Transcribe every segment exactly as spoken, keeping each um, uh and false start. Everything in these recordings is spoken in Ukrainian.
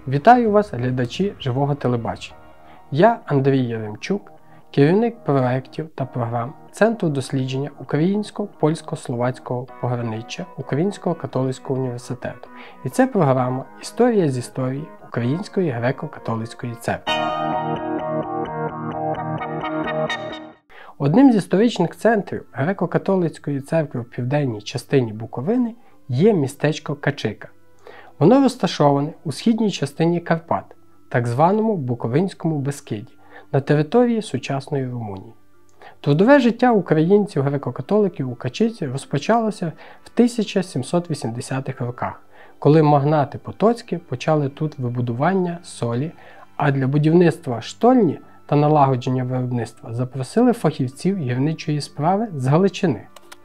Вітаю вас, глядачі живого телебачення. Я Андрій Яремчук, керівник проєктів та програм Центру дослідження українсько-польсько-словацького пограниччя Українського католицького університету. І це програма «Історія з історії Української греко-католицької церкви». Одним з історичних центрів греко-католицької церкви в південній частині Буковини є містечко Качика. Воно розташоване у східній частині Карпат, так званому Буковинському Бескиді, на території сучасної Румунії. Трудове життя українців греко-католиків у Качиці розпочалося в тисяча сімсот вісімдесятих роках, коли магнати Потоцькі почали тут вибудування солі, а для будівництва штольні та налагодження виробництва запросили фахівців гірничої справи з Галичини.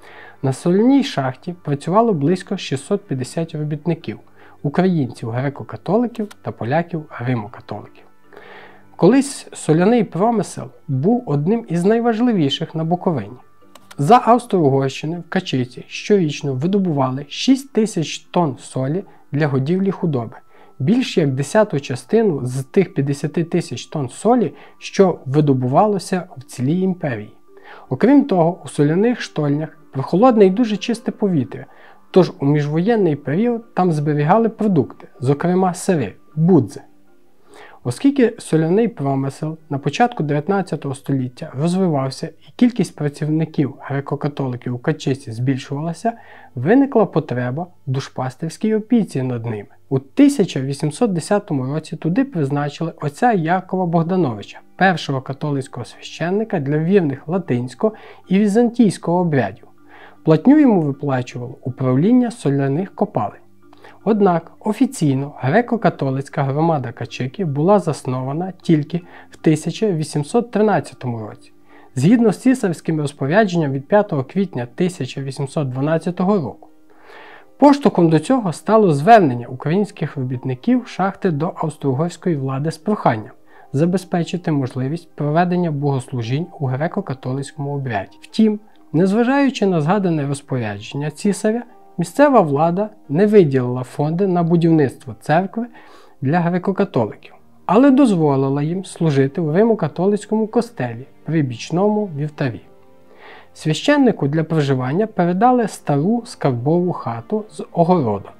На соляній шахті працювало близько шістсот п'ятдесят робітників, українців греко-католиків та поляків римо-католиків. Колись соляний промисел був одним із найважливіших на Буковині. За Австро-Угорщини в Качиці щорічно видобували шість тисяч тонн солі для годівлі худоби, більш як десяту частину з тих п'ятдесят тисяч тонн солі, що видобувалося в цілій імперії. Окрім того, у соляних штольнях прохолодне і дуже чисте повітря, тож у міжвоєнний період там зберігали продукти, зокрема сири, будзи. Оскільки соляний промисел на початку дев'ятнадцятого століття розвивався і кількість працівників греко-католиків у Качиці збільшувалася, виникла потреба в душпастерській опіці над ними. У тисяча вісімсот десятому році туди призначили отця Якова Богдановича, першого католицького священника для вірних латинського і візантійського обрядів. Платню йому виплачувало управління соляних копалень. Однак офіційно греко-католицька громада Качики була заснована тільки в тисяча вісімсот тринадцятому році, згідно з цісарським розпорядженням від п'ятого квітня тисяча вісімсот дванадцятого року. Поштовхом до цього стало звернення українських робітників шахти до австро-угорської влади з проханням забезпечити можливість проведення богослужінь у греко-католицькому обряді. Втім, незважаючи на згадане розпорядження цісаря, місцева влада не виділила фонди на будівництво церкви для греко-католиків, але дозволила їм служити у римо-католицькому костелі при бічному вівтарі. Священнику для проживання передали стару скарбову хату з огородом.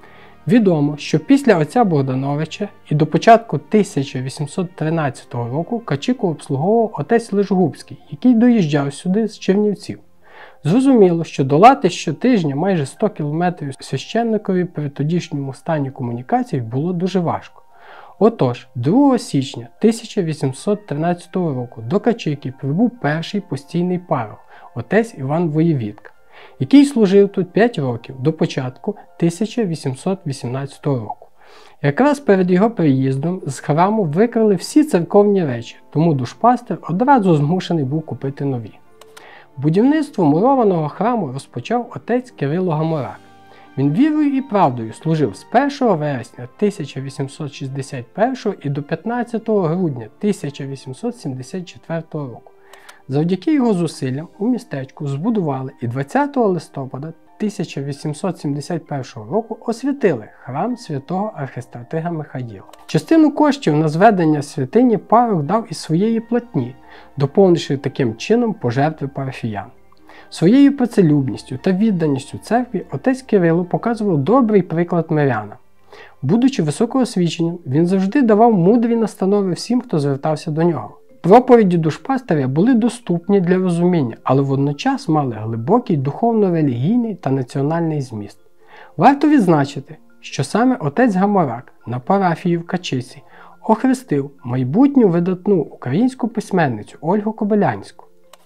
Відомо, що після отця Богдановича і до початку тисяча вісімсот тринадцятого року Качику обслуговував отець Лежгубський, який доїжджав сюди з Чернівців. Зрозуміло, що долати щотижня майже сто кілометрів священникові при тодішньому стані комунікацій було дуже важко. Отож, другого січня тисяча вісімсот тринадцятого року до Качики прибув перший постійний парох, отець Іван Воєвідка, який служив тут п'ять років до початку тисяча вісімсот вісімнадцятого року. Якраз перед його приїздом з храму викрали всі церковні речі, тому душпастер одразу змушений був купити нові. Будівництво мурованого храму розпочав отець Кирило Гаморак. Він вірою і правдою служив з першого вересня тисяча вісімсот шістдесят першого і до п'ятнадцятого грудня тисяча вісімсот сімдесят четвертого року. Завдяки його зусиллям у містечку збудували і двадцятого листопада тисяча вісімсот сімдесят першого року освятили храм святого архистратига Михаїла. Частину коштів на зведення святині парох дав із своєї платні, доповнивши таким чином пожертви парафіян. Своєю працелюбністю та відданістю церкві отець Кирило показував добрий приклад мирянам. Будучи високоосвіченим, він завжди давав мудрі настанови всім, хто звертався до нього. Проповіді душпастиря були доступні для розуміння, але водночас мали глибокий духовно-релігійний та національний зміст. Варто відзначити, що саме отець Гаморак на парафії в Качиці охрестив майбутню видатну українську письменницю Ольгу Кобилянську.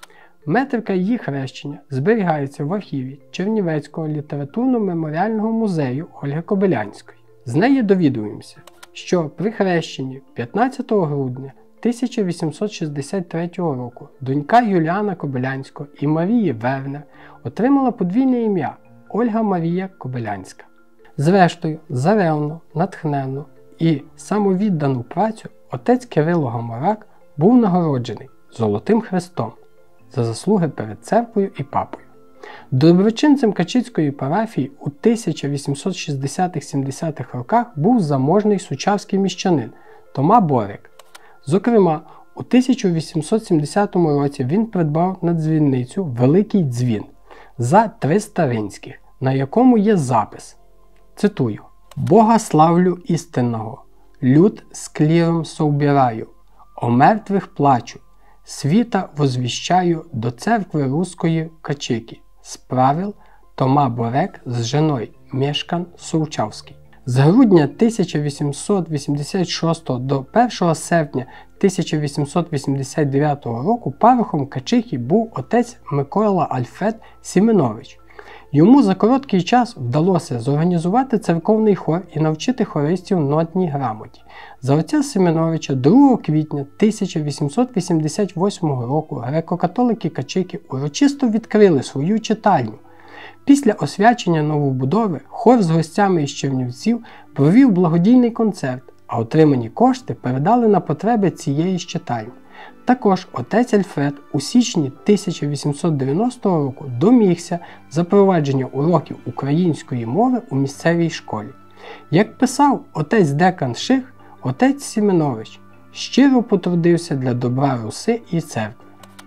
Метрика її хрещення зберігається в архіві Чернівецького літературно-меморіального музею Ольги Кобилянської. З неї довідуємося, що при хрещенні п'ятнадцятого грудня тисяча вісімсот шістдесят третього року донька Юліана Кобилянського і Марії Вернер отримала подвійне ім'я Ольга Марія Кобилянська. Зрештою, за ревну, натхненну і самовіддану працю отець Кирило Гаморак був нагороджений Золотим Хрестом за заслуги перед церквою і папою. Доброчинцем Качицької парафії у тисяча вісімсот шістдесятих-сімдесятих роках був заможний сучавський міщанин Тома Борик. Зокрема, у тисяча вісімсот сімдесятому році він придбав на дзвіницю великий дзвін за триста ринських, на якому є запис. Цитую: «Бога славлю істинного, люд з кліром соубираю, о мертвих плачу, світа возвіщаю до церкви руської в Качики. Справил Тома Борек з женой Мешкан Сучавський». З грудня тисяча вісімсот вісімдесят шостого до першого серпня тисяча вісімсот вісімдесят дев'ятого року парохом Качихи був отець Микола Альфред Сіменович. Йому за короткий час вдалося зорганізувати церковний хор і навчити хористів нотній грамоті. За отця Сіменовича другого квітня тисяча вісімсот вісімдесят восьмого року греко-католики Качики урочисто відкрили свою читальню. Після освячення новобудови хор з гостями із Чернівців провів благодійний концерт, а отримані кошти передали на потреби цієї ж читальні. Також отець Альфред у січні тисяча вісімсот дев'яностого року домігся запровадження уроків української мови у місцевій школі. Як писав отець декан Ших, отець Сіменович щиро потрудився для добра Руси і церкви.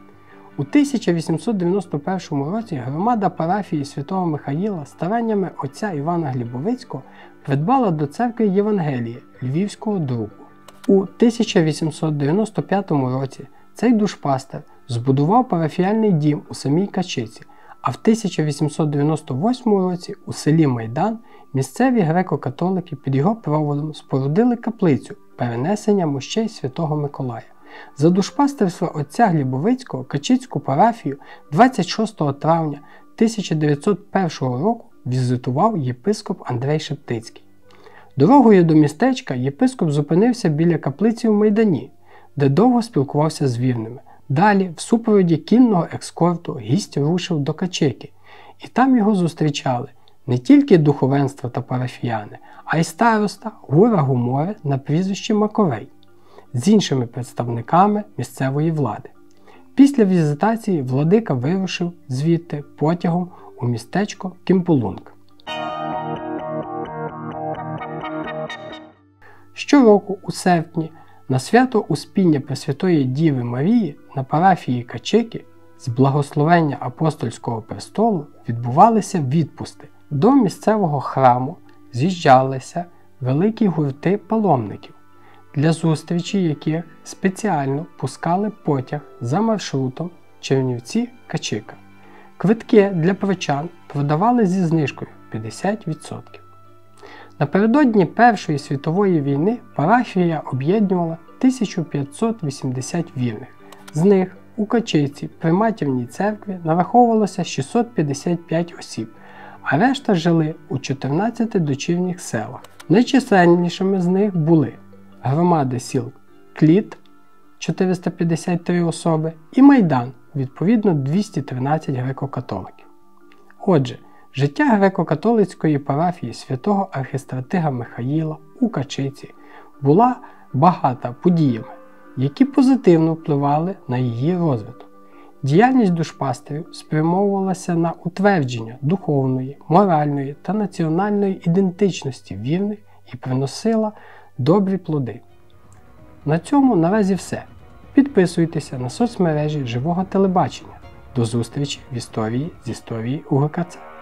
У тисяча вісімсот дев'яносто першому році громада парафії Святого Михаїла стараннями отця Івана Глібовицького придбала до церкви Євангеліє львівського друку. У тисяча вісімсот дев'яносто п'ятому році цей душпастер збудував парафіальний дім у самій Качиці, а в тисяча вісімсот дев'яносто восьмому році у селі Майдан місцеві греко-католики під його проводом спорудили каплицю перенесення мощей Святого Миколая. За душпастерства отця Глібовицького Качицьку парафію двадцять шостого травня тисяча дев'ятсот першого року візитував єпископ Андрей Шептицький. Дорогою до містечка єпископ зупинився біля каплиці в Майдані, де довго спілкувався з вірними. Далі, в супроводі кінного екскорту, гість рушив до Качики, і там його зустрічали не тільки духовенство та парафіяни, а й староста Гура Гумори на прізвище Маковей з іншими представниками місцевої влади. Після візитації владика вирушив звідти потягом у містечко Кімполунг. Щороку у серпні на свято Успіння Пресвятої Діви Марії на парафії Качики з благословення Апостольського престолу відбувалися відпусти. До місцевого храму з'їжджалися великі гурти паломників, для зустрічі яких спеціально пускали потяг за маршрутом Чернівці-Качика. Квитки для прочан продавали зі знижкою п'ятдесят відсотків. Напередодні Першої світової війни парафія об'єднувала тисячу п'ятсот вісімдесят вірних. З них у Качиці при матірній церкві нараховувалося шістсот п'ятдесят п'ять осіб, а решта жили у чотирнадцяти дочірніх селах. Найчисельнішими з них були громади сіл Кліт – чотириста п'ятдесят три особи і Майдан – відповідно двісті тринадцять греко-католиків. Отже, життя греко-католицької парафії святого архистратига Михаїла у Качиці була багата подіями, які позитивно впливали на її розвиток. Діяльність душпастерів спрямовувалася на утвердження духовної, моральної та національної ідентичності вірних і приносила добрі плоди. На цьому наразі все. Підписуйтеся на соцмережі Живого телебачення. До зустрічі в історії з історії УГКЦ.